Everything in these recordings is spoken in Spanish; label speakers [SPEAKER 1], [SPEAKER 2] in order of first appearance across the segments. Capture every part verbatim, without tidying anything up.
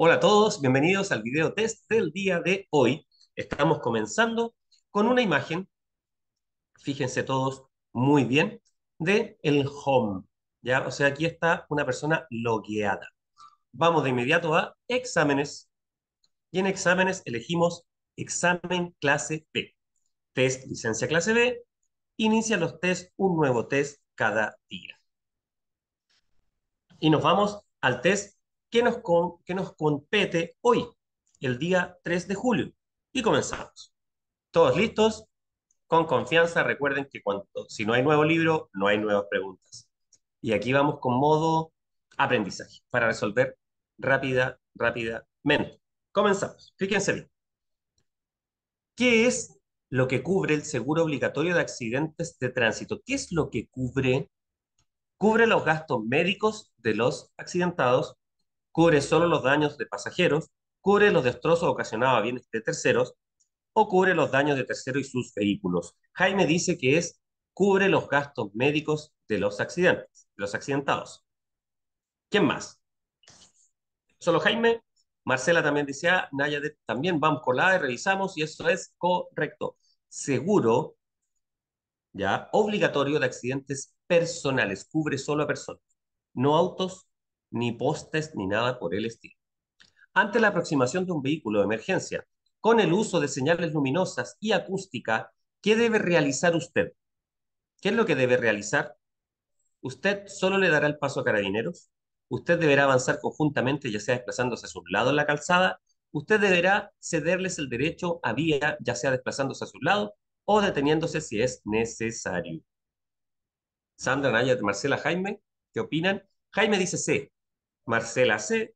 [SPEAKER 1] Hola a todos, bienvenidos al video test del día de hoy. Estamos comenzando con una imagen, fíjense todos muy bien, de el home, ¿ya? O sea, aquí está una persona logueada. Vamos de inmediato a exámenes y en exámenes elegimos examen clase B. Test licencia clase B, inicia los test, un nuevo test cada día. Y nos vamos al test que nos, con, que nos compete hoy, el día tres de julio. Y comenzamos. ¿Todos listos? Con confianza, recuerden que cuando, si no hay nuevo libro, no hay nuevas preguntas. Y aquí vamos con modo aprendizaje para resolver rápida, rápidamente. Comenzamos. Fíjense bien. ¿Qué es lo que cubre el seguro obligatorio de accidentes de tránsito? ¿Qué es lo que cubre? Cubre los gastos médicos de los accidentados, cubre solo los daños de pasajeros, cubre los destrozos ocasionados a bienes de terceros o cubre los daños de terceros y sus vehículos. Jaime dice que es cubre los gastos médicos de los accidentes, de los accidentados. ¿Quién más? Solo Jaime. Marcela también dice A, Naya de- también. Vamos con la A, revisamos y eso es correcto. Seguro, ya, obligatorio de accidentes personales, cubre solo a personas, no autos, ni postes, ni nada por el estilo. Ante la aproximación de un vehículo de emergencia con el uso de señales luminosas y acústica, ¿qué debe realizar usted? ¿Qué es lo que debe realizar? ¿Usted solo le dará el paso a carabineros? ¿Usted deberá avanzar conjuntamente, ya sea desplazándose hacia un lado en la calzada? ¿Usted deberá cederles el derecho a vía, ya sea desplazándose a su lado o deteniéndose si es necesario? Sandra, Naya, Marcela, Jaime, ¿qué opinan? Jaime dice C. Marcela C.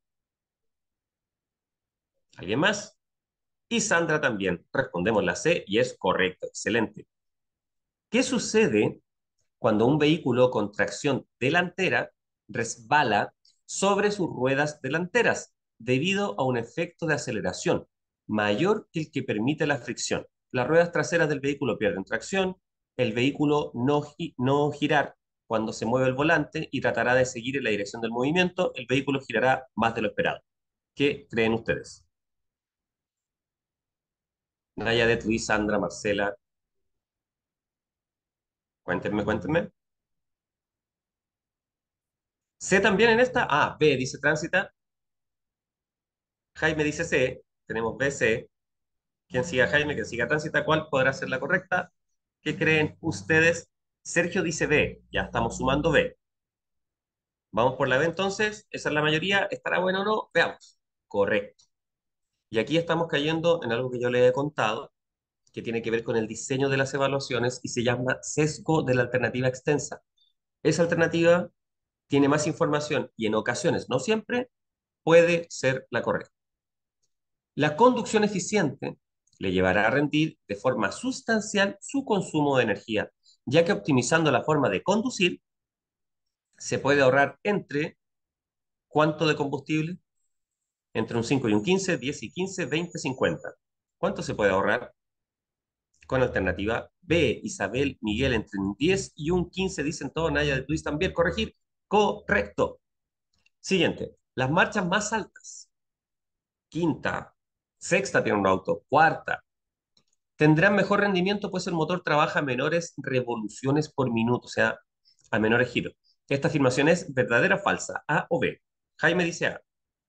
[SPEAKER 1] ¿Alguien más? Y Sandra también. Respondemos la C y es correcto. Excelente. ¿Qué sucede cuando un vehículo con tracción delantera resbala sobre sus ruedas delanteras debido a un efecto de aceleración mayor que el que permite la fricción? Las ruedas traseras del vehículo pierden tracción, el vehículo no, gi- no girar cuando se mueve el volante y tratará de seguir en la dirección del movimiento, el vehículo girará más de lo esperado. ¿Qué creen ustedes? Naya de Luis, Sandra, Marcela, cuéntenme, cuéntenme. C también en esta. Ah, B dice tránsita. Jaime dice C. Tenemos B, C. Quien siga Jaime, quien siga tránsita, ¿cuál podrá ser la correcta? ¿Qué creen ustedes? Sergio dice B. Ya estamos sumando B. Vamos por la B entonces. Esa es la mayoría. ¿Estará bueno o no? Veamos. Correcto. Y aquí estamos cayendo en algo que yo les he contado, que tiene que ver con el diseño de las evaluaciones y se llama sesgo de la alternativa extensa. Esa alternativa tiene más información y en ocasiones, no siempre, puede ser la correcta. La conducción eficiente le llevará a rendir de forma sustancial su consumo de energía, ya que optimizando la forma de conducir se puede ahorrar entre ¿cuánto de combustible? Entre un cinco y un quince, diez y quince, veinte, cincuenta. ¿Cuánto se puede ahorrar? Con alternativa B, Isabel, Miguel, entre un diez y un quince, dicen todos, Naya, Luis también, corregir. Correcto. Siguiente, las marchas más altas. Quinta, sexta tiene un auto, cuarta, tendrán mejor rendimiento, pues el motor trabaja a menores revoluciones por minuto, o sea, a menores giros. ¿Esta afirmación es verdadera o falsa? ¿A o B? Jaime dice A,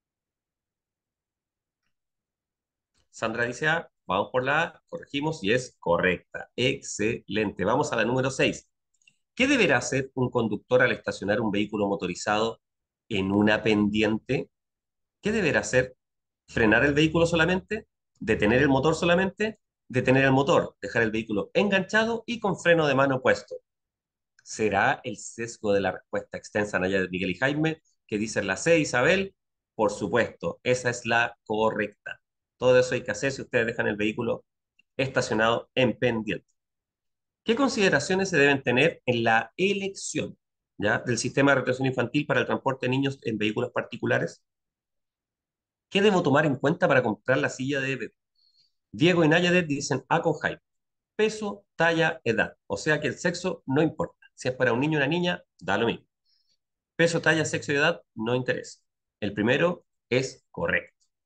[SPEAKER 1] Sandra dice A, vamos por la A, corregimos y es correcta. Excelente. Vamos a la número seis. ¿Qué deberá hacer un conductor al estacionar un vehículo motorizado en una pendiente? ¿Qué deberá hacer? ¿Frenar el vehículo solamente? ¿Detener el motor solamente? Detener el motor, dejar el vehículo enganchado y con freno de mano puesto. ¿Será el sesgo de la respuesta extensa, Naya, de Miguel y Jaime, que dicen la C, Isabel? Por supuesto, esa es la correcta. Todo eso hay que hacer si ustedes dejan el vehículo estacionado en pendiente. ¿Qué consideraciones se deben tener en la elección, ¿ya?, del sistema de retención infantil para el transporte de niños en vehículos particulares? ¿Qué debo tomar en cuenta para comprar la silla de bebé? Diego y Nayadet dicen A con Jaime. Peso, talla, edad. O sea que el sexo no importa. Si es para un niño o una niña, da lo mismo. Peso, talla, sexo y edad no interesa. El primero es correcto.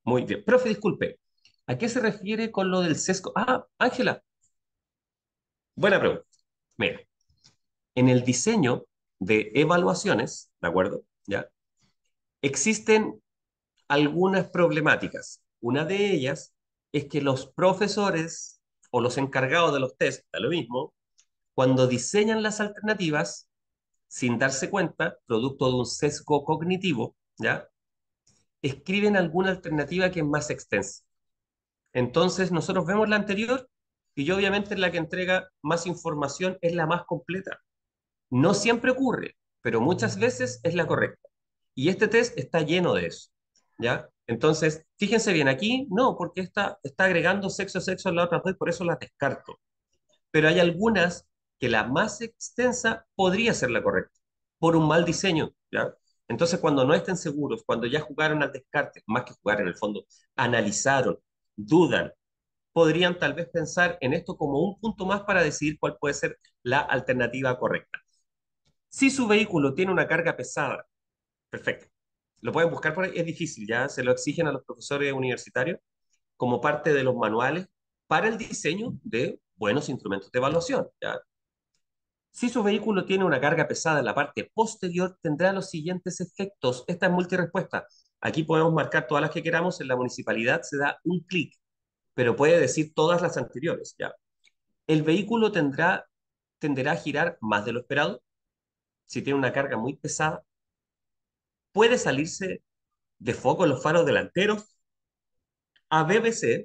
[SPEAKER 1] Muy bien. Profe, disculpe, ¿a qué se refiere con lo del sesgo? Ah, Ángela, buena pregunta. Mira, en el diseño de evaluaciones, ¿de acuerdo? ¿Ya? Existen algunas problemáticas. Una de ellas es que los profesores o los encargados de los test, da lo mismo, cuando diseñan las alternativas, sin darse cuenta, producto de un sesgo cognitivo, ¿ya? Escriben alguna alternativa que es más extensa. Entonces, nosotros vemos la anterior y yo obviamente la que entrega más información es la más completa. No siempre ocurre, pero muchas veces es la correcta. Y este test está lleno de eso, ¿ya? Entonces, fíjense bien, aquí no, porque está, está agregando sexo, sexo en la otra dos y por eso las descarto. Pero hay algunas que la más extensa podría ser la correcta, por un mal diseño, ¿ya? Entonces, cuando no estén seguros, cuando ya jugaron al descarte, más que jugar en el fondo, analizaron, dudan, podrían tal vez pensar en esto como un punto más para decidir cuál puede ser la alternativa correcta. Si su vehículo tiene una carga pesada, perfecto. Lo pueden buscar por ahí, es difícil, ya se lo exigen a los profesores universitarios como parte de los manuales para el diseño de buenos instrumentos de evaluación, ¿ya? Si su vehículo tiene una carga pesada en la parte posterior, tendrá los siguientes efectos. Esta es multirespuesta. Aquí podemos marcar todas las que queramos. En la municipalidad se da un clic, pero puede decir todas las anteriores, ¿ya? El vehículo tendrá, tenderá a girar más de lo esperado si tiene una carga muy pesada. Puede salirse de foco en los faros delanteros. A B B C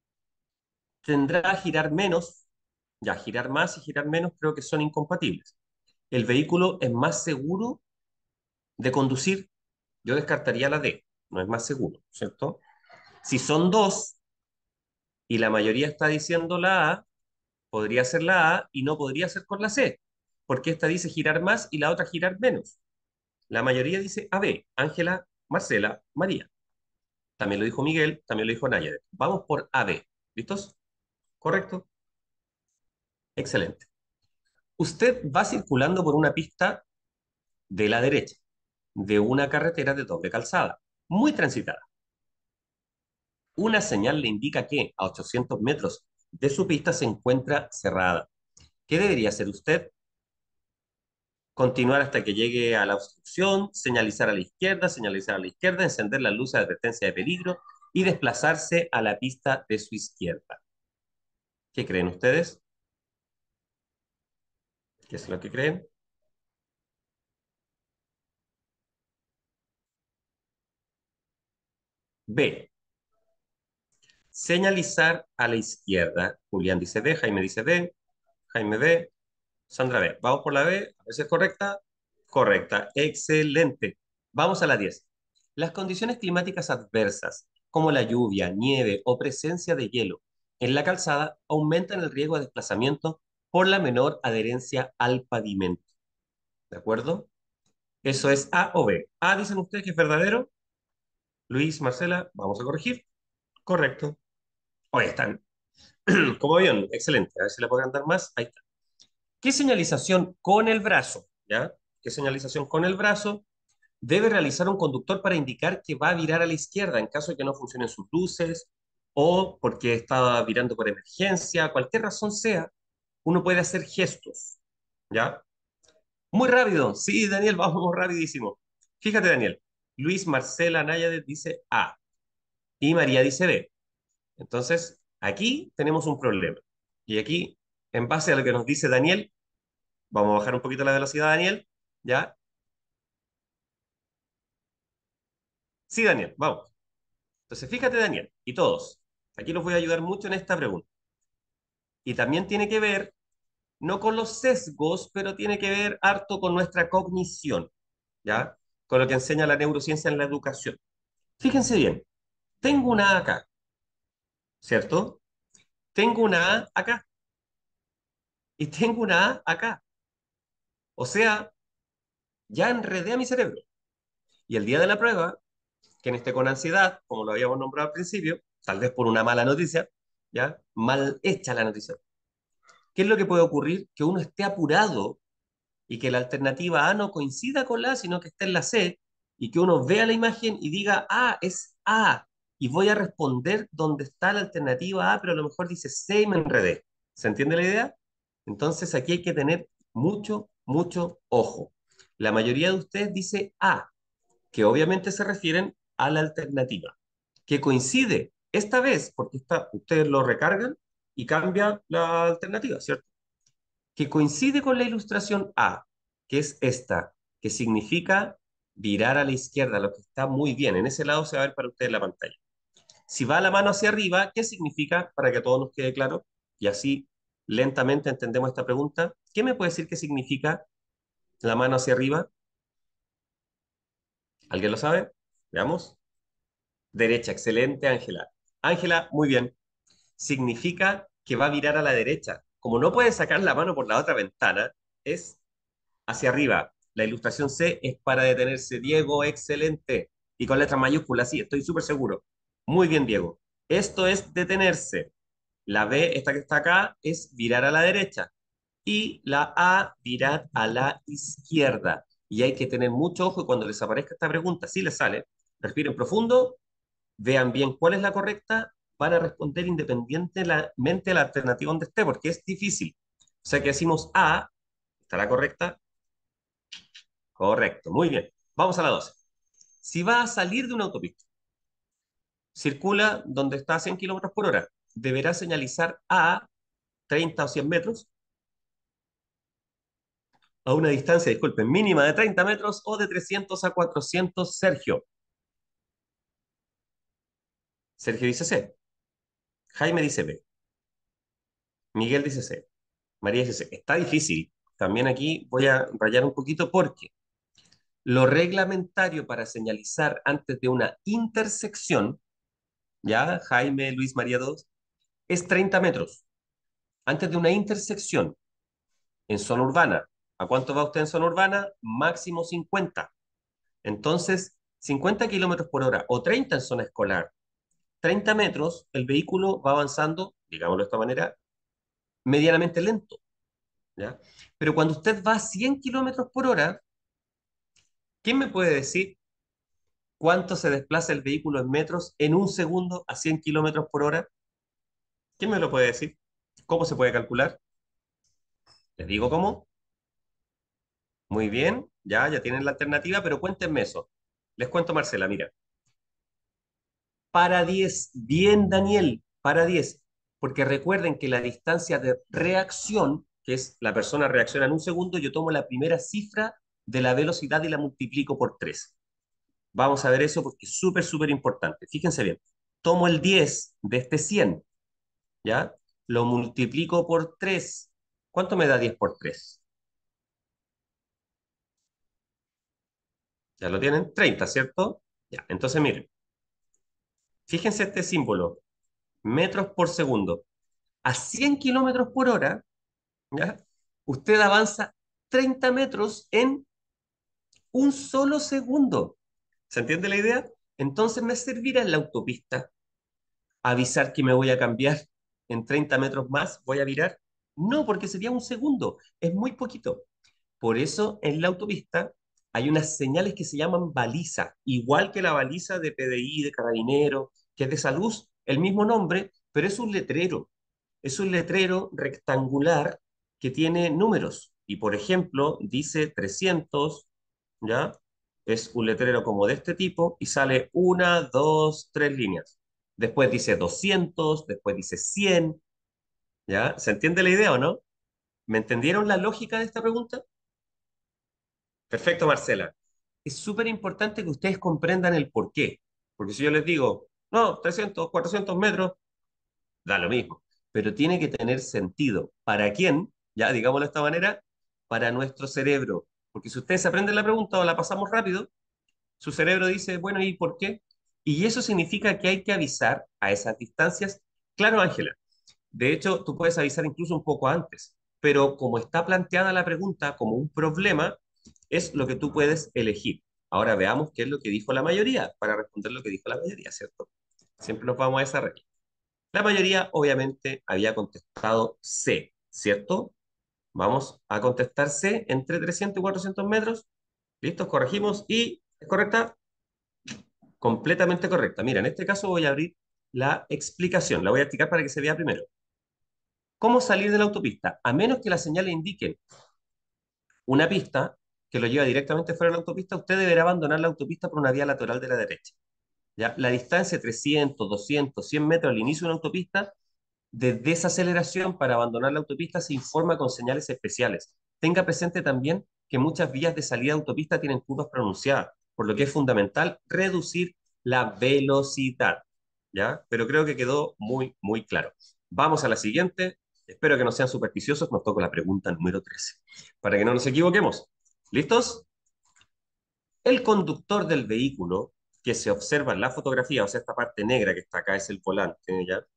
[SPEAKER 1] tendrá a girar menos, ya girar más y girar menos creo que son incompatibles. El vehículo es más seguro de conducir. Yo descartaría la D, no es más seguro, ¿cierto? Si son dos y la mayoría está diciendo la A, podría ser la A y no podría ser con la C, porque esta dice girar más y la otra girar menos. La mayoría dice A B, Ángela, Marcela, María. También lo dijo Miguel, también lo dijo Nayade. Vamos por A B. ¿Listos? ¿Correcto? Excelente. Usted va circulando por una pista de la derecha, de una carretera de doble calzada, muy transitada. Una señal le indica que a ochocientos metros de su pista se encuentra cerrada. ¿Qué debería hacer usted? Continuar hasta que llegue a la obstrucción, señalizar a la izquierda, señalizar a la izquierda, encender las luces de advertencia de peligro y desplazarse a la pista de su izquierda. ¿Qué creen ustedes? ¿Qué es lo que creen? B. Señalizar a la izquierda. Julián dice B, Jaime dice B, Jaime B, Sandra B. Vamos por la B, a ver si es correcta. Correcta, excelente. Vamos a la diez. Las condiciones climáticas adversas, como la lluvia, nieve o presencia de hielo en la calzada, aumentan el riesgo de desplazamiento por la menor adherencia al pavimento. ¿De acuerdo? Eso es A o B. A dicen ustedes que es verdadero. Luis, Marcela, vamos a corregir. Correcto. Hoy están como avión, excelente. A ver si le puedo dar más. Ahí está. ¿Qué señalización con el brazo? ¿Ya? ¿Qué señalización con el brazo debe realizar un conductor para indicar que va a virar a la izquierda en caso de que no funcionen sus luces o porque está virando por emergencia, cualquier razón sea, uno puede hacer gestos, ¿ya? Muy rápido, sí, Daniel, vamos rapidísimo. Fíjate, Daniel, Luis Marcela Náyade dice A y María dice B. Entonces, aquí tenemos un problema. Y aquí, en base a lo que nos dice Daniel, vamos a bajar un poquito la velocidad, Daniel, ¿ya? Sí, Daniel, vamos. Entonces, fíjate, Daniel, y todos, aquí los voy a ayudar mucho en esta pregunta. Y también tiene que ver, no con los sesgos, pero tiene que ver harto con nuestra cognición, ¿ya? Con lo que enseña la neurociencia en la educación. Fíjense bien, tengo una A acá, ¿cierto? Tengo una A acá y tengo una A acá. O sea, ya enredé a mi cerebro. Y el día de la prueba, quien esté con ansiedad, como lo habíamos nombrado al principio, tal vez por una mala noticia, ¿ya? Mal hecha la noticia. ¿Qué es lo que puede ocurrir? Que uno esté apurado y que la alternativa A no coincida con la A, sino que esté en la C, y que uno vea la imagen y diga, ah, es A. y voy a responder donde está la alternativa A, pero a lo mejor dice C y me enredé. ¿Se entiende la idea? Entonces aquí hay que tener mucho, mucho ojo. La mayoría de ustedes dice A, que obviamente se refieren a la alternativa, que coincide esta vez, porque esta, ustedes lo recargan y cambia la alternativa, ¿cierto? Que coincide con la ilustración A, que es esta, que significa virar a la izquierda, lo que está muy bien. En ese lado se va a ver para ustedes la pantalla. Si va la mano hacia arriba, ¿qué significa? Para que a todos nos quede claro, y así lentamente entendemos esta pregunta. ¿Qué me puede decir qué significa la mano hacia arriba? ¿Alguien lo sabe? Veamos. Derecha, excelente, Ángela. Ángela, muy bien. Significa que va a virar a la derecha. Como no puede sacar la mano por la otra ventana, es hacia arriba. La ilustración C es para detenerse. Diego, excelente. Y con letras mayúsculas, sí, estoy súper seguro. Muy bien, Diego. Esto es detenerse. La B, esta que está acá, es virar a la derecha. Y la A, virar a la izquierda. Y hay que tener mucho ojo y cuando les aparezca esta pregunta, si les sale, respiren profundo, vean bien cuál es la correcta, van a responder independientemente de la alternativa donde esté, porque es difícil. O sea que decimos A, ¿estará correcta? Correcto, muy bien. Vamos a la doce. Si va a salir de una autopista, circula donde está a cien kilómetros por hora, deberá señalizar a treinta o cien metros, a una distancia, disculpen, mínima de treinta metros o de trescientos a cuatrocientos. Sergio. Sergio dice C. Jaime dice B. Miguel dice C. María dice C. Está difícil. También aquí voy a rayar un poquito porque lo reglamentario para señalizar antes de una intersección, ya, Jaime, Luis, María, dos, es treinta metros. Antes de una intersección en zona urbana. ¿A cuánto va usted en zona urbana? Máximo cincuenta. Entonces, cincuenta kilómetros por hora o treinta en zona escolar, treinta metros, el vehículo va avanzando, digámoslo de esta manera, medianamente lento, ¿ya? Pero cuando usted va a cien kilómetros por hora, ¿quién me puede decir cuánto se desplaza el vehículo en metros en un segundo a cien kilómetros por hora? ¿Quién me lo puede decir? ¿Cómo se puede calcular? Les digo cómo. Muy bien, ya, ya tienen la alternativa, pero cuéntenme eso. Les cuento, Marcela, mira. Para diez, bien, Daniel, para diez. Porque recuerden que la distancia de reacción, que es la persona reacciona en un segundo, yo tomo la primera cifra de la velocidad y la multiplico por tres. Vamos a ver eso porque es súper, súper importante. Fíjense bien. Tomo el diez de este cien, ¿ya? Lo multiplico por tres. ¿Cuánto me da diez por tres? ¿Ya lo tienen? Treinta, ¿cierto? Ya, entonces miren. Fíjense este símbolo. Metros por segundo. A cien kilómetros por hora, ¿ya? Usted avanza treinta metros en un solo segundo. ¿Se entiende la idea? Entonces me servirá en la autopista avisar que me voy a cambiar en treinta metros más, voy a virar. No, porque sería un segundo, es muy poquito. Por eso en la autopista hay unas señales que se llaman baliza, igual que la baliza de P D I, de Carabinero, que es de salud, el mismo nombre, pero es un letrero. Es un letrero rectangular que tiene números. Y por ejemplo, dice trescientos, ¿ya? Es un letrero como de este tipo y sale una, dos, tres líneas. Después dice doscientos, después dice cien, ¿ya? ¿Se entiende la idea o no? ¿Me entendieron la lógica de esta pregunta? Perfecto, Marcela. Es súper importante que ustedes comprendan el por qué. Porque si yo les digo, no, trescientos, cuatrocientos metros, da lo mismo. Pero tiene que tener sentido. ¿Para quién? Ya, digámoslo de esta manera, para nuestro cerebro. Porque si ustedes aprenden la pregunta o la pasamos rápido, su cerebro dice, bueno, ¿y por qué? Y eso significa que hay que avisar a esas distancias. Claro, Ángela. De hecho, tú puedes avisar incluso un poco antes, pero como está planteada la pregunta como un problema, es lo que tú puedes elegir. Ahora veamos qué es lo que dijo la mayoría para responder lo que dijo la mayoría, ¿cierto? Siempre nos vamos a esa regla. La mayoría, obviamente, había contestado C, ¿cierto? Vamos a contestar C entre trescientos y cuatrocientos metros. ¿Listos? Corregimos y ¿es correcta? Completamente correcta. Mira, en este caso voy a abrir la explicación. La voy a explicar para que se vea primero. ¿Cómo salir de la autopista? A menos que las señales indiquen una pista que lo lleva directamente fuera de la autopista, usted deberá abandonar la autopista por una vía lateral de la derecha. ¿Ya? La distancia trescientos, doscientos, cien metros al inicio de una autopista de desaceleración para abandonar la autopista se informa con señales especiales. Tenga presente también que muchas vías de salida de autopista tienen curvas pronunciadas, por lo que es fundamental reducir la velocidad. ¿Ya? Pero creo que quedó muy, muy claro. Vamos a la siguiente. Espero que no sean supersticiosos. Nos toca la pregunta número trece. Para que no nos equivoquemos. ¿Listos? El conductor del vehículo que se observa en la fotografía, o sea, esta parte negra que está acá es el volante, ¿ya?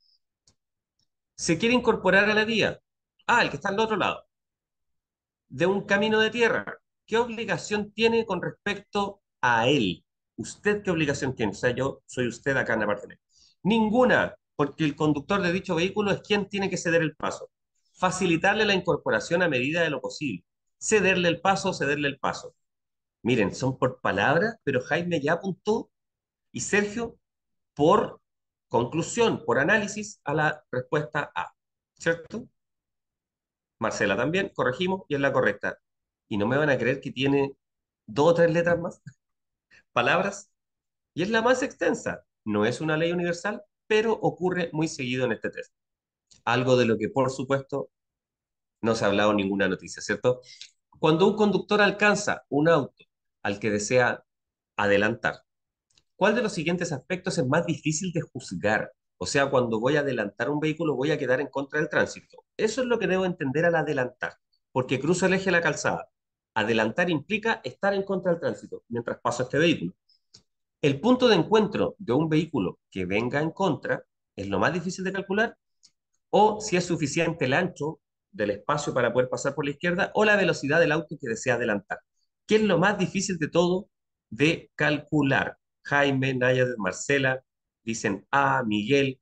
[SPEAKER 1] Se quiere incorporar a la vía. Ah, el que está al otro lado, de un camino de tierra. ¿Qué obligación tiene con respecto a él? ¿Usted qué obligación tiene? O sea, yo soy usted acá en la parte negra. Ninguna, porque el conductor de dicho vehículo es quien tiene que ceder el paso. Facilitarle la incorporación a medida de lo posible. Cederle el paso, cederle el paso. Miren, son por palabras, pero Jaime ya apuntó y Sergio por conclusión, por análisis a la respuesta A. ¿Cierto? Marcela también, corregimos y es la correcta. Y no me van a creer que tiene dos o tres letras más, palabras, y es la más extensa. No es una ley universal, pero ocurre muy seguido en este test. Algo de lo que, por supuesto, no se ha hablado en ninguna noticia, ¿cierto? Cuando un conductor alcanza un auto al que desea adelantar, ¿cuál de los siguientes aspectos es más difícil de juzgar? O sea, cuando voy a adelantar un vehículo, voy a quedar en contra del tránsito. Eso es lo que debo entender al adelantar, porque cruzo el eje de la calzada. Adelantar implica estar en contra del tránsito mientras paso este vehículo. El punto de encuentro de un vehículo que venga en contra es lo más difícil de calcular, o si es suficiente el ancho del espacio para poder pasar por la izquierda, o la velocidad del auto que desea adelantar. ¿Qué es lo más difícil de todo de calcular? Jaime, Naya, Marcela, dicen A, Miguel,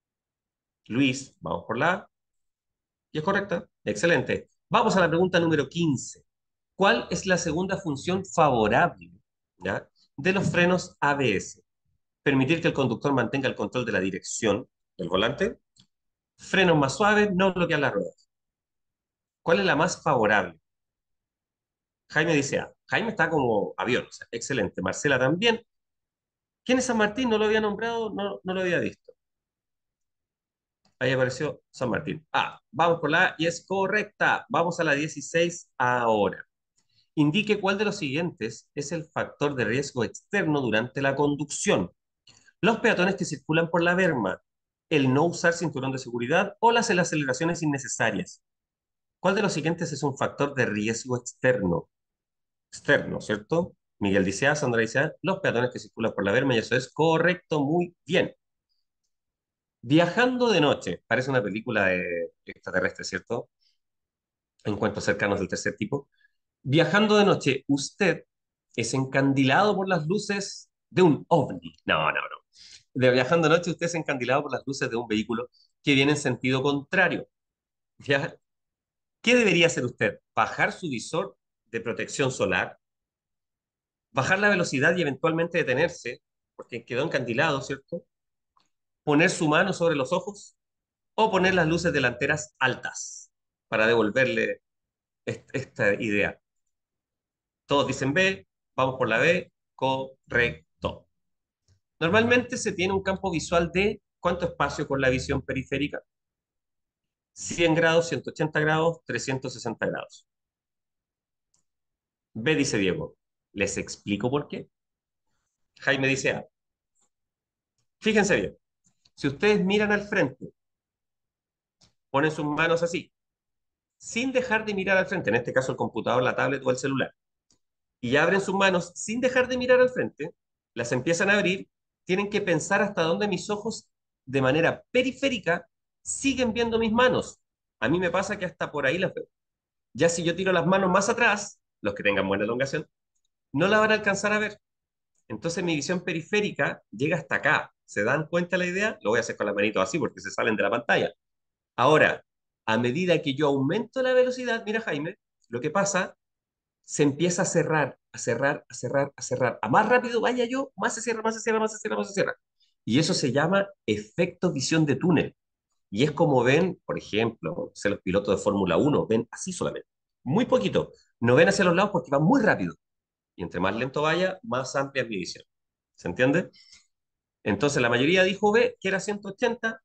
[SPEAKER 1] Luis, vamos por la A, y es correcta. Excelente. Vamos a la pregunta número quince. ¿Cuál es la segunda función favorable, ¿ya?, de los frenos A B S? Permitir que el conductor mantenga el control de la dirección del volante. Frenos más suaves, no bloquear las ruedas. ¿Cuál es la más favorable? Jaime dice A. Jaime está como avión, o sea, excelente. Marcela también. ¿Quién es San Martín? No lo había nombrado, no, no lo había visto. Ahí apareció San Martín. Ah, vamos por la A y es correcta. Vamos a la dieciséis ahora. Indique cuál de los siguientes es el factor de riesgo externo durante la conducción. Los peatones que circulan por la berma, el no usar cinturón de seguridad o las aceleraciones innecesarias. ¿Cuál de los siguientes es un factor de riesgo externo? Externo, ¿cierto? Miguel dice A, Sandra dice A, los peatones que circulan por la berma, y eso es correcto, muy bien. Viajando de noche, parece una película de extraterrestre, ¿cierto? Encuentros cercanos del tercer tipo. Viajando de noche, usted es encandilado por las luces de un ovni. No, no, no. De viajando de noche, usted es encandilado por las luces de un vehículo que viene en sentido contrario. ¿Ya? ¿Qué debería hacer usted? Bajar su visor de protección solar, bajar la velocidad y eventualmente detenerse, porque quedó encandilado, ¿cierto? Poner su mano sobre los ojos o poner las luces delanteras altas para devolverle est- esta idea. Todos dicen B, vamos por la B, correcto. Normalmente se tiene un campo visual de ¿cuánto espacio con la visión periférica? cien grados, ciento ochenta grados, trescientos sesenta grados. B dice Diego. ¿Les explico por qué? Jaime dice A. Fíjense bien. Si ustedes miran al frente, ponen sus manos así, sin dejar de mirar al frente, en este caso el computador, la tablet o el celular, y abren sus manos sin dejar de mirar al frente, las empiezan a abrir, tienen que pensar hasta dónde mis ojos, de manera periférica, siguen viendo mis manos. A mí me pasa que hasta por ahí las veo. Ya si yo tiro las manos más atrás, los que tengan buena elongación, no la van a alcanzar a ver. Entonces mi visión periférica llega hasta acá. ¿Se dan cuenta la idea? Lo voy a hacer con las manitos así porque se salen de la pantalla. Ahora, a medida que yo aumento la velocidad, mira Jaime, lo que pasa se empieza a cerrar, a cerrar, a cerrar, a cerrar. A más rápido vaya yo, más se cierra, más se cierra, más se cierra, más se cierra. Y eso se llama efecto visión de túnel. Y es como ven, por ejemplo, sé, los pilotos de Fórmula Uno ven así solamente, muy poquito. No ven hacia los lados porque van muy rápido. Y entre más lento vaya, más amplia es mi visión. ¿Se entiende? Entonces la mayoría dijo B, que era ciento ochenta.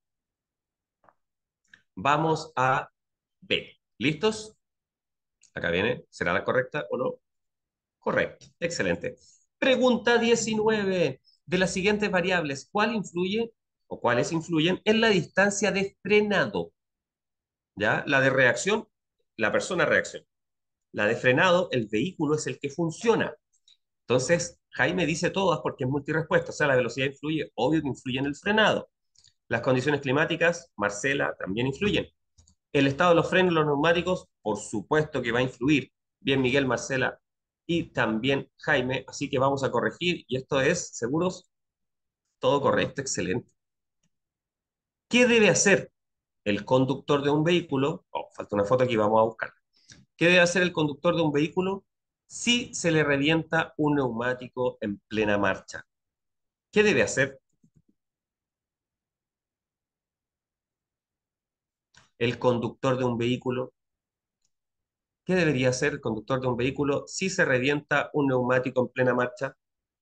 [SPEAKER 1] Vamos a B. ¿Listos? Acá viene. ¿Será la correcta o no? Correcto. Excelente. Pregunta diecinueve. De las siguientes variables, ¿cuál influye o cuáles influyen en la distancia de frenado? ¿Ya? La de reacción, la persona reacciona. La de frenado, el vehículo es el que funciona. Entonces, Jaime dice todas porque es multirespuesta. O sea, la velocidad influye, obvio que influye en el frenado. Las condiciones climáticas, Marcela, también influyen. El estado de los frenos, los neumáticos, por supuesto que va a influir. Bien, Miguel, Marcela y también Jaime. Así que vamos a corregir. Y esto es, seguros, todo correcto, excelente. ¿Qué debe hacer el conductor de un vehículo? Oh, falta una foto aquí, vamos a buscar. ¿Qué debe hacer el conductor de un vehículo si se le revienta un neumático en plena marcha? ¿Qué debe hacer el conductor de un vehículo? ¿Qué debería hacer el conductor de un vehículo si se revienta un neumático en plena marcha?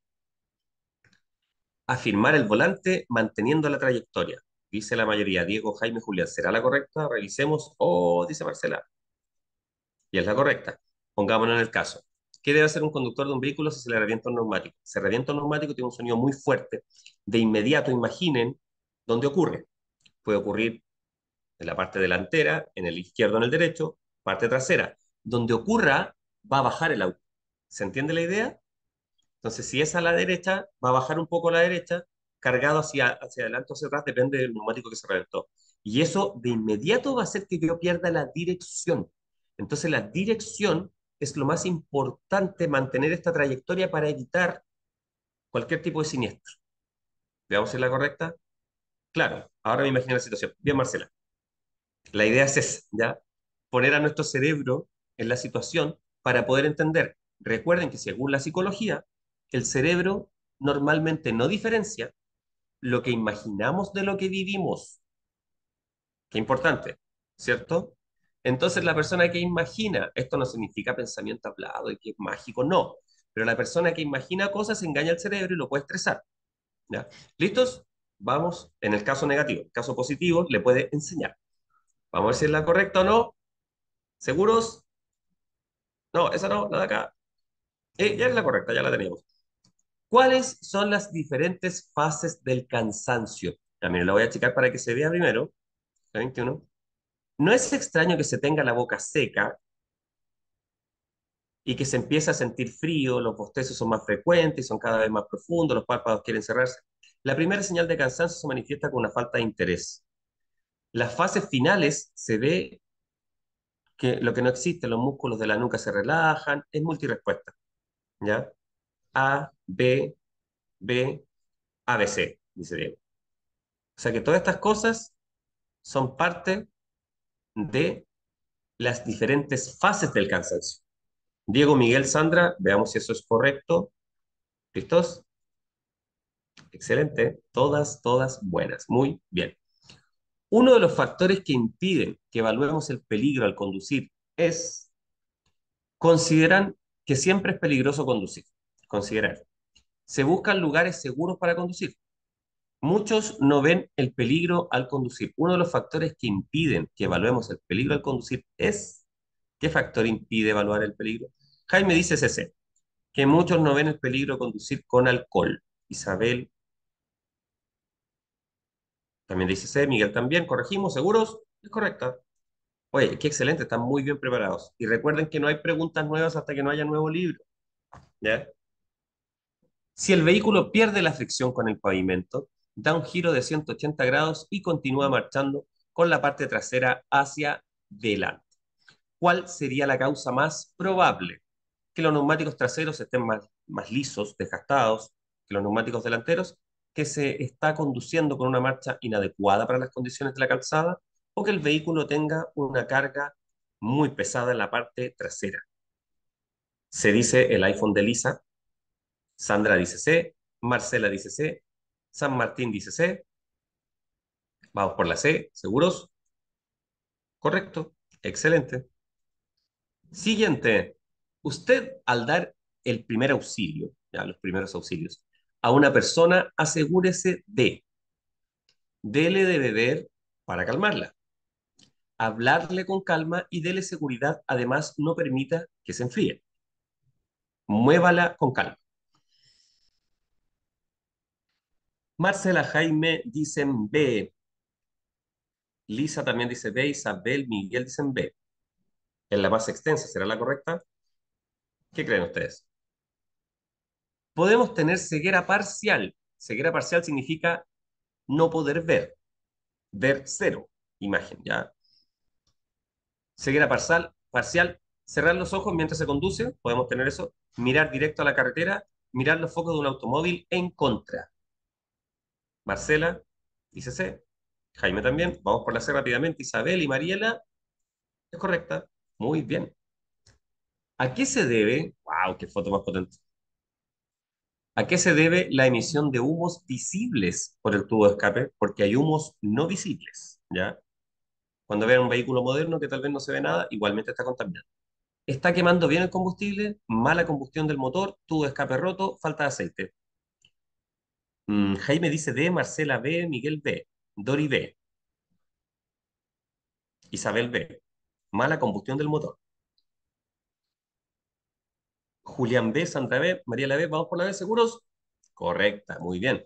[SPEAKER 1] Afirmar el volante manteniendo la trayectoria. Dice la mayoría. Diego, Jaime, Julián. ¿Será la correcta? Revisemos. Oh, dice Marcela. Y es la correcta. Pongámonos en el caso. ¿Qué debe hacer un conductor de un vehículo si se le revienta un neumático? Se revienta un neumático, tiene un sonido muy fuerte. De inmediato, imaginen dónde ocurre. Puede ocurrir en la parte delantera, en el izquierdo, en el derecho, parte trasera. Donde ocurra, va a bajar el auto. ¿Se entiende la idea? Entonces, si es a la derecha, va a bajar un poco a la derecha, cargado hacia, hacia adelante o hacia atrás, depende del neumático que se reventó. Y eso de inmediato va a hacer que yo pierda la dirección. Entonces, la dirección es lo más importante, mantener esta trayectoria para evitar cualquier tipo de siniestro. Veamos si es la correcta. Claro, ahora me imagino la situación. Bien, Marcela. La idea es esa, ¿ya? Poner a nuestro cerebro en la situación para poder entender. Recuerden que según la psicología, el cerebro normalmente no diferencia lo que imaginamos de lo que vivimos. Qué importante, ¿cierto? Entonces la persona que imagina, esto no significa pensamiento hablado y que es mágico, no, pero la persona que imagina cosas engaña al cerebro y lo puede estresar, ¿ya? ¿Listos? Vamos, en el caso negativo. En el caso positivo, le puede enseñar. Vamos a ver si es la correcta o no. ¿Seguros? No, esa no, la de acá. Eh, ya es la correcta, ya la teníamos. ¿Cuáles son las diferentes fases del cansancio? También la voy a checar para que se vea primero. La veintiuno. No es extraño que se tenga la boca seca y que se empiece a sentir frío, los bostezos son más frecuentes y son cada vez más profundos, los párpados quieren cerrarse. La primera señal de cansancio se manifiesta con una falta de interés. Las fases finales se ve que lo que no existe, los músculos de la nuca se relajan, es multirespuesta, ¿ya? A, B, B, A, B, C, dice Diego. O sea que todas estas cosas son parte de las diferentes fases del cansancio. Diego, Miguel, Sandra, veamos si eso es correcto. ¿Listos? Excelente. Todas, todas buenas. Muy bien. Uno de los factores que impiden que evaluemos el peligro al conducir es, consideran que siempre es peligroso conducir. Considerar. Se buscan lugares seguros para conducir. Muchos no ven el peligro al conducir. Uno de los factores que impiden que evaluemos el peligro al conducir es, ¿qué factor impide evaluar el peligro? Jaime dice C C, que muchos no ven el peligro de conducir con alcohol. Isabel también dice C, Miguel también, corregimos, ¿seguros? Es correcta. Oye, qué excelente, están muy bien preparados. Y recuerden que no hay preguntas nuevas hasta que no haya nuevo libro, ¿ya? Si el vehículo pierde la fricción con el pavimento, da un giro de ciento ochenta grados y continúa marchando con la parte trasera hacia delante. ¿Cuál sería la causa más probable? Que los neumáticos traseros estén más, más lisos, desgastados que los neumáticos delanteros, que se está conduciendo con una marcha inadecuada para las condiciones de la calzada, o que el vehículo tenga una carga muy pesada en la parte trasera. Se dice el iPhone de Lisa, Sandra dice C, Marcela dice C, San Martín dice C. Vamos por la C, ¿seguros? Correcto, excelente. Siguiente. Usted al dar el primer auxilio, ya, los primeros auxilios, a una persona, asegúrese de, dele de beber para calmarla, hablarle con calma y dele seguridad, además no permita que se enfríe. Muévala con calma. Marcela, Jaime dicen B. Lisa también dice B. Isabel, Miguel dicen B. Es la más extensa, ¿será la correcta? ¿Qué creen ustedes? Podemos tener ceguera parcial. Ceguera parcial significa no poder ver, ver cero imagen, ¿ya? Ceguera parcial, parcial, cerrar los ojos mientras se conduce, podemos tener eso, mirar directo a la carretera, mirar los focos de un automóvil en contra. Marcela, dice C. Jaime también. Vamos por la C rápidamente. Isabel y Mariela, es correcta. Muy bien. ¿A qué se debe? ¡Wow! ¡Qué foto más potente! ¿A qué se debe la emisión de humos visibles por el tubo de escape? Porque hay humos no visibles, ¿ya? Cuando vean un vehículo moderno que tal vez no se ve nada, igualmente está contaminado. Está quemando bien el combustible, mala combustión del motor, tubo de escape roto, falta de aceite. Mm, Jaime dice D, Marcela B, Miguel B, Dori B, Isabel B. Mala combustión del motor. Julián B, Sandra B, Mariela B, vamos por la B, ¿seguros? Correcta, muy bien.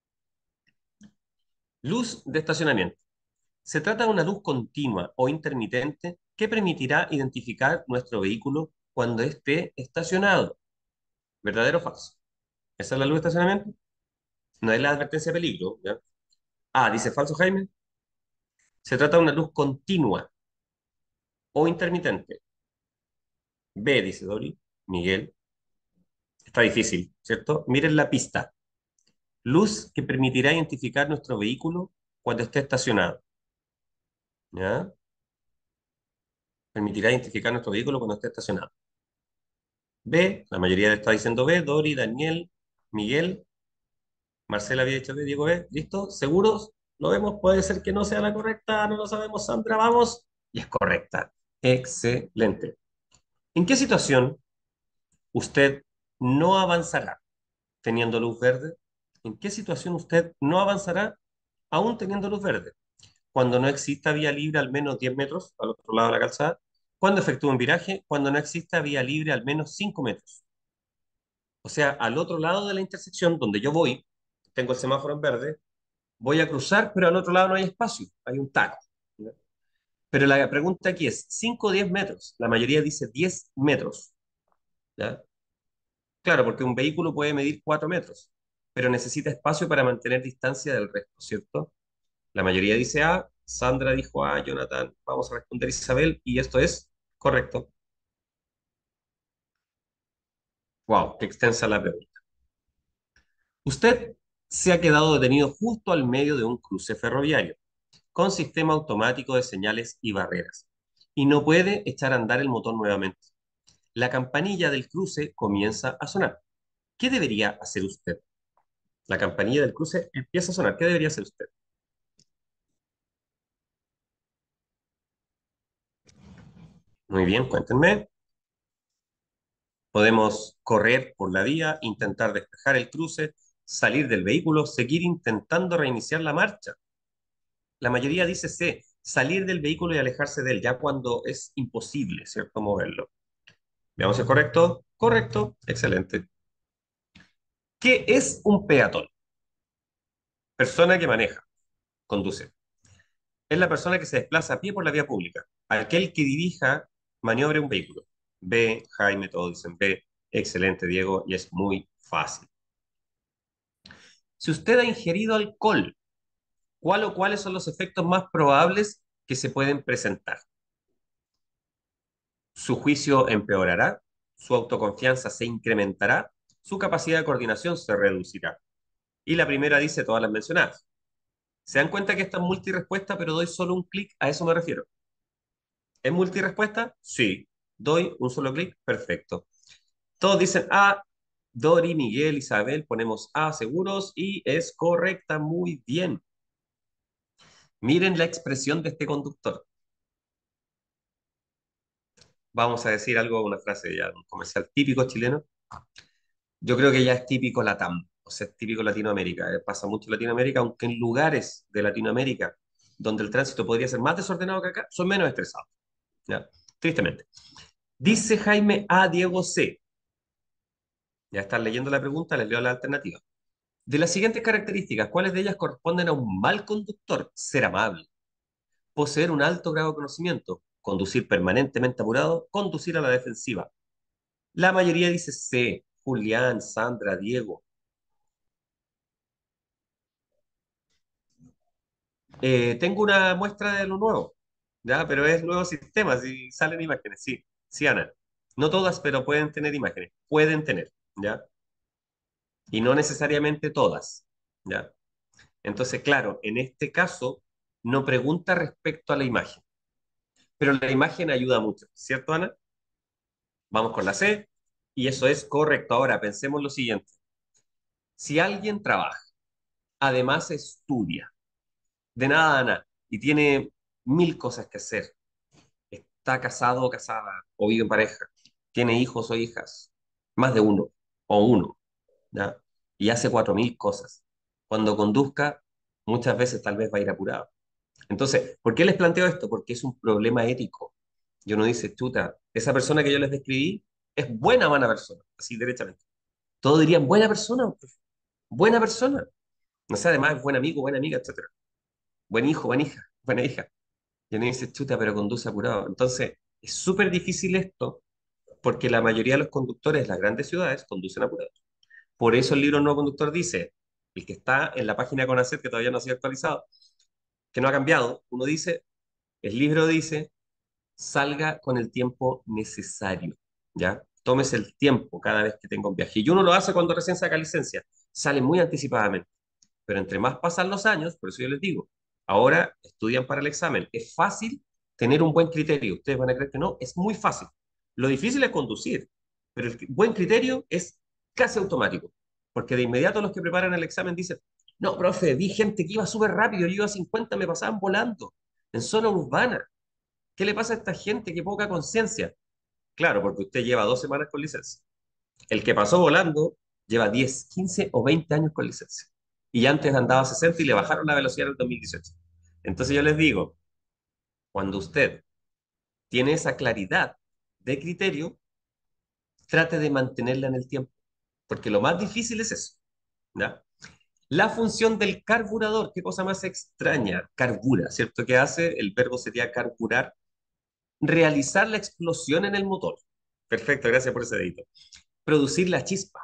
[SPEAKER 1] Luz de estacionamiento. Se trata de una luz continua o intermitente que permitirá identificar nuestro vehículo cuando esté estacionado. ¿Verdadero o falso? ¿Esa es la luz de estacionamiento? No es la advertencia de peligro, ¿ya? A, dice falso, Jaime. Se trata de una luz continua o intermitente. B, dice Dori. Miguel. Está difícil, ¿cierto? Miren la pista. Luz que permitirá identificar nuestro vehículo cuando esté estacionado. ¿Ya? Permitirá identificar nuestro vehículo cuando esté estacionado. B, la mayoría está diciendo B. Dori, Daniel, Miguel. Marcela había dicho B, Diego B. ¿Listo? ¿Seguros? Lo vemos, puede ser que no sea la correcta, no lo sabemos, Sandra, vamos. Y es correcta. Excelente. ¿En qué situación usted no avanzará teniendo luz verde? ¿En qué situación usted no avanzará aún teniendo luz verde? Cuando no exista vía libre al menos diez metros al otro lado de la calzada, cuando efectúe un viraje, cuando no exista vía libre al menos cinco metros. O sea, al otro lado de la intersección donde yo voy, tengo el semáforo en verde, voy a cruzar, pero al otro lado no hay espacio, hay un taco. ¿Ya? Pero la pregunta aquí es, ¿cinco o diez metros? La mayoría dice diez metros. ¿Ya? Claro, porque un vehículo puede medir cuatro metros, pero necesita espacio para mantener distancia del resto, ¿cierto? La mayoría dice A, Sandra dijo A, Jonathan, vamos a responder Isabel, y esto es correcto. Wow, qué extensa la pregunta. Usted se ha quedado detenido justo al medio de un cruce ferroviario, con sistema automático de señales y barreras, y no puede echar a andar el motor nuevamente. La campanilla del cruce comienza a sonar. ¿Qué debería hacer usted? La campanilla del cruce empieza a sonar. ¿Qué debería hacer usted? Muy bien, cuéntenme. Podemos correr por la vía, intentar despejar el cruce, salir del vehículo, seguir intentando reiniciar la marcha. La mayoría dice C, salir del vehículo y alejarse de él, ya cuando es imposible, ¿cierto? Moverlo. Veamos si es correcto. Correcto, excelente. ¿Qué es un peatón? Persona que maneja, conduce. Es la persona que se desplaza a pie por la vía pública. Aquel que dirija, maniobre un vehículo. B, Jaime, todos dicen B. Excelente, Diego, y es muy fácil. Si usted ha ingerido alcohol, ¿cuál o cuáles son los efectos más probables que se pueden presentar? Su juicio empeorará, su autoconfianza se incrementará, su capacidad de coordinación se reducirá. Y la primera dice todas las mencionadas. ¿Se dan cuenta que esta es multirespuesta, pero doy solo un clic? A eso me refiero. ¿Es multirespuesta? Sí. ¿Doy un solo clic? Perfecto. Todos dicen A, Dori, Miguel, Isabel, ponemos A seguros y es correcta, muy bien. Miren la expresión de este conductor. Vamos a decir algo, una frase ya, un comercial típico chileno. Yo creo que ya es típico LATAM, o sea, es típico Latinoamérica. eh, Pasa mucho en Latinoamérica, aunque en lugares de Latinoamérica donde el tránsito podría ser más desordenado que acá, son menos estresados. ¿Ya? Tristemente. Dice Jaime A. Diego C. Ya están leyendo la pregunta, les leo la alternativa. De las siguientes características, ¿cuáles de ellas corresponden a un mal conductor? Ser amable, poseer un alto grado de conocimiento, conducir permanentemente apurado, conducir a la defensiva. La mayoría dice C. Julián, Sandra, Diego. Eh, tengo una muestra de lo nuevo, ¿ya? Pero es nuevo sistema, si salen imágenes, sí, sí, Ana. No todas, pero pueden tener imágenes, pueden tener, ¿ya? Y no necesariamente todas, ¿ya? Entonces, claro, en este caso no pregunta respecto a la imagen, pero la imagen ayuda mucho, ¿cierto, Ana? Vamos con la C, y eso es correcto. Ahora, pensemos lo siguiente. Si alguien trabaja, además estudia, de nada a nada, y tiene mil cosas que hacer, está casado o casada, o vive en pareja, tiene hijos o hijas, más de uno, o uno, ¿ya? Y hace cuatro mil cosas. Cuando conduzca, muchas veces tal vez va a ir apurado. Entonces, ¿por qué les planteo esto? Porque es un problema ético. Yo no dice, chuta, esa persona que yo les describí es buena o mala persona, así derechamente. Todos dirían, buena persona, pues, buena persona. No sé, además es buen amigo, buena amiga, etcétera. Buen hijo, buena hija, buena hija. Y uno dice, chuta, pero conduce apurado. Entonces, es súper difícil esto porque la mayoría de los conductores de las grandes ciudades conducen apurados. Por eso el libro Nuevo Conductor dice, el que está en la página de CONACET, que todavía no ha sido actualizado, que no ha cambiado, uno dice, el libro dice, salga con el tiempo necesario, ¿ya? Tómese el tiempo cada vez que tenga un viaje. Y uno lo hace cuando recién saca licencia, sale muy anticipadamente. Pero entre más pasan los años, por eso yo les digo, ahora estudian para el examen. Es fácil tener un buen criterio. Ustedes van a creer que no, es muy fácil. Lo difícil es conducir, pero el buen criterio es casi automático, porque de inmediato los que preparan el examen dicen, no, profe, vi gente que iba súper rápido, yo iba a cincuenta, me pasaban volando en zona urbana. ¿Qué le pasa a esta gente? Qué poca conciencia. Claro, porque usted lleva dos semanas con licencia. El que pasó volando lleva diez, quince o veinte años con licencia. Y antes andaba a sesenta y le bajaron la velocidad en el dos mil dieciocho. Entonces yo les digo, cuando usted tiene esa claridad de criterio, trate de mantenerla en el tiempo, porque lo más difícil es eso, ¿ya? La función del carburador, qué cosa más extraña, carbura, ¿cierto? ¿Qué hace? El verbo sería carburar, realizar la explosión en el motor. Perfecto, gracias por ese dedito. Producir la chispa,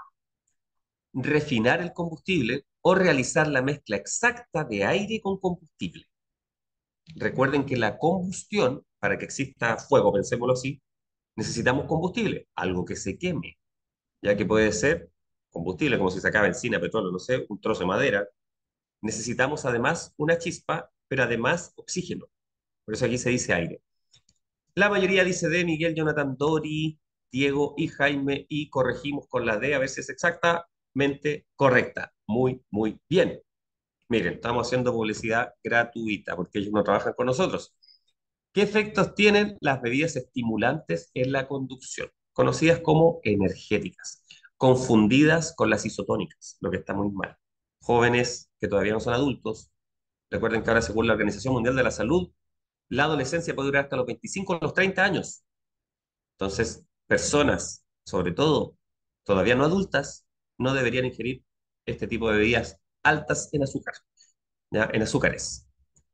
[SPEAKER 1] refinar el combustible o realizar la mezcla exacta de aire con combustible. Recuerden que la combustión, para que exista fuego, pensémoslo así, necesitamos combustible, algo que se queme, ya que puede ser combustible, como si saca benzina, petróleo, no sé, un trozo de madera. Necesitamos además una chispa, pero además oxígeno. Por eso aquí se dice aire. La mayoría dice D, Miguel, Jonathan, Dori, Diego y Jaime, y corregimos con la D a ver si es exactamente correcta. Muy, muy bien. Miren, estamos haciendo publicidad gratuita porque ellos no trabajan con nosotros. ¿Qué efectos tienen las bebidas estimulantes en la conducción? Conocidas como energéticas, confundidas con las isotónicas, lo que está muy mal. Jóvenes que todavía no son adultos, recuerden que ahora según la Organización Mundial de la Salud, la adolescencia puede durar hasta los veinticinco o los treinta años. Entonces, personas, sobre todo todavía no adultas, no deberían ingerir este tipo de bebidas altas en azúcar, ¿ya? En azúcares.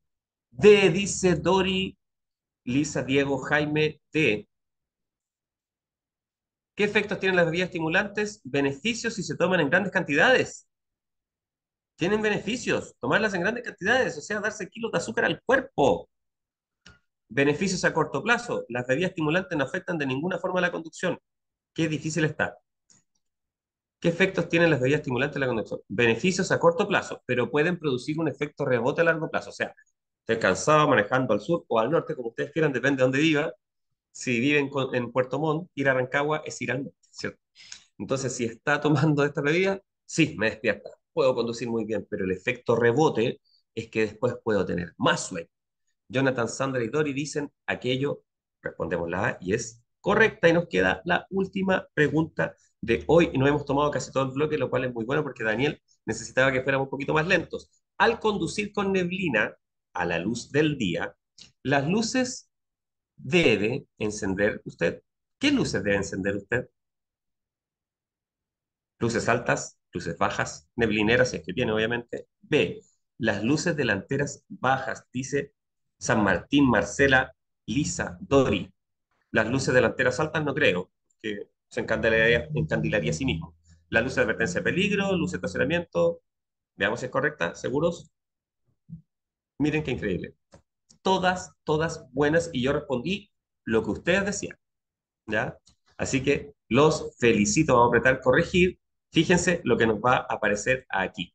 [SPEAKER 1] D, dice Dori, Lisa, Diego, Jaime, D. ¿Qué efectos tienen las bebidas estimulantes? Beneficios si se toman en grandes cantidades. Tienen beneficios, tomarlas en grandes cantidades, o sea, darse kilos de azúcar al cuerpo. Beneficios a corto plazo. Las bebidas estimulantes no afectan de ninguna forma la conducción. Qué difícil está. ¿Qué efectos tienen las bebidas estimulantes en la conducción? Beneficios a corto plazo, pero pueden producir un efecto rebote a largo plazo. O sea, estoy cansado manejando al sur o al norte, como ustedes quieran, depende de dónde viva. Si viven con- en Puerto Montt, ir a Rancagua es ir al norte, ¿cierto? Entonces, si está tomando esta bebida, sí, me despierta. Puedo conducir muy bien, pero el efecto rebote es que después puedo tener más sueño. Jonathan, Sandra y Dory dicen aquello, respondemos la A y es correcta. Y nos queda la última pregunta de hoy. Y nos hemos tomado casi todo el bloque, lo cual es muy bueno porque Daniel necesitaba que fuéramos un poquito más lentos. Al conducir con neblina a la luz del día, las luces debe encender usted. ¿Qué luces debe encender usted? Luces altas, luces bajas, neblineras, si es que tiene, obviamente. B, las luces delanteras bajas, dice San Martín, Marcela, Lisa, Dori. Las luces delanteras altas no creo, que se encandilaría, encandilaría a sí mismo. Las luces de advertencia de peligro, luces de estacionamiento, veamos si es correcta, ¿seguros? Miren qué increíble. Todas, todas buenas, y yo respondí lo que ustedes decían, ¿ya? Así que los felicito, vamos a apretar corregir. Fíjense lo que nos va a aparecer aquí.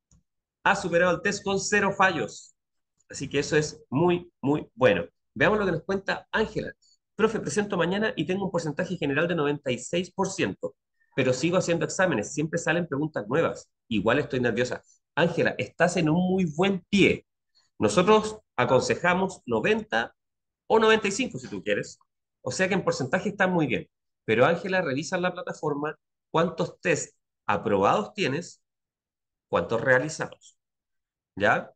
[SPEAKER 1] Ha superado el test con cero fallos. Así que eso es muy, muy bueno. Veamos lo que nos cuenta Ángela. Profe, presento mañana y tengo un porcentaje general de noventa y seis por ciento, pero sigo haciendo exámenes. Siempre salen preguntas nuevas. Igual estoy nerviosa. Ángela, estás en un muy buen pie. Nosotros aconsejamos noventa o noventa y cinco si tú quieres. O sea que en porcentaje está muy bien. Pero Ángela, revisa en la plataforma cuántos test aprobados tienes, cuántos realizados. ¿Ya?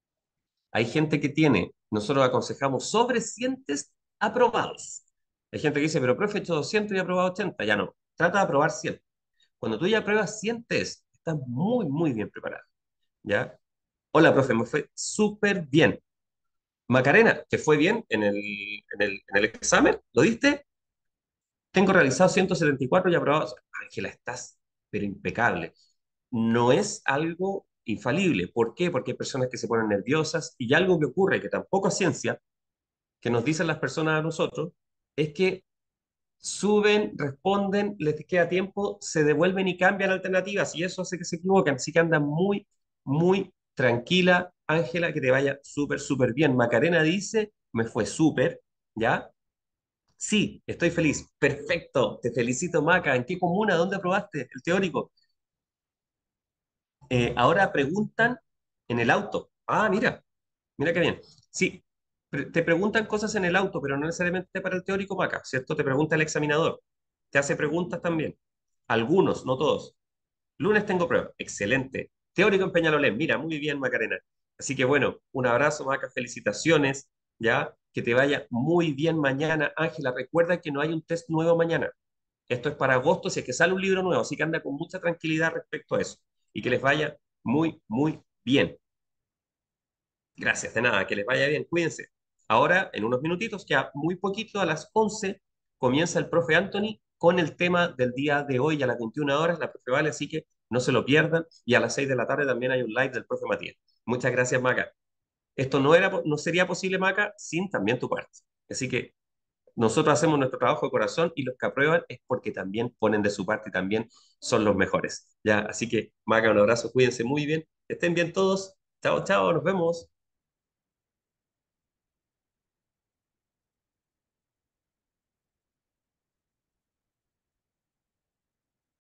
[SPEAKER 1] Hay gente que tiene, nosotros aconsejamos sobre cien test aprobados. Hay gente que dice, pero profe, he hecho doscientos y he aprobado ochenta. Ya no, trata de aprobar cien. Cuando tú ya apruebas cien test, estás muy, muy bien preparado. ¿Ya? Hola, profe, me fue súper bien. Macarena, ¿te fue bien en el, en el, en el examen? ¿Lo diste? Tengo realizado ciento setenta y cuatro y aprobados. Ángela, estás, pero impecable. No es algo infalible. ¿Por qué? Porque hay personas que se ponen nerviosas y algo que ocurre, que tampoco es ciencia, que nos dicen las personas a nosotros, es que suben, responden, les queda tiempo, se devuelven y cambian alternativas y eso hace que se equivocan. Así que anda muy, muy tranquila, Ángela, que te vaya súper, súper bien. Macarena dice, me fue súper, ¿ya? Sí, estoy feliz. Perfecto. Te felicito, Maca. ¿En qué comuna? ¿Dónde aprobaste el teórico? Eh, ahora preguntan en el auto. Ah, mira, mira qué bien. Sí, pre- te preguntan cosas en el auto, pero no necesariamente para el teórico, Maca, ¿cierto? Te pregunta el examinador. Te hace preguntas también. Algunos, no todos. Lunes tengo prueba. Excelente. Teórico en Peñalolén. Mira, muy bien, Macarena. Así que bueno, un abrazo, Maca. Felicitaciones. Ya, que te vaya muy bien mañana. Ángela, recuerda que no hay un test nuevo mañana. Esto es para agosto, si es que sale un libro nuevo, así que anda con mucha tranquilidad respecto a eso. Y que les vaya muy, muy bien. Gracias, de nada, que les vaya bien, cuídense. Ahora, en unos minutitos, ya muy poquito, a las once comienza el profe Anthony con el tema del día de hoy a las veintiuna horas, la profe Vale, así que no se lo pierdan. Y a las seis de la tarde también hay un live del profe Matías. Muchas gracias, Maca. Esto no era, no sería posible, Maca, sin también tu parte. Así que nosotros hacemos nuestro trabajo de corazón y los que aprueban es porque también ponen de su parte y también son los mejores. ¿Ya? Así que, Maca, un abrazo, cuídense muy bien, estén bien todos. Chao, chao, nos vemos.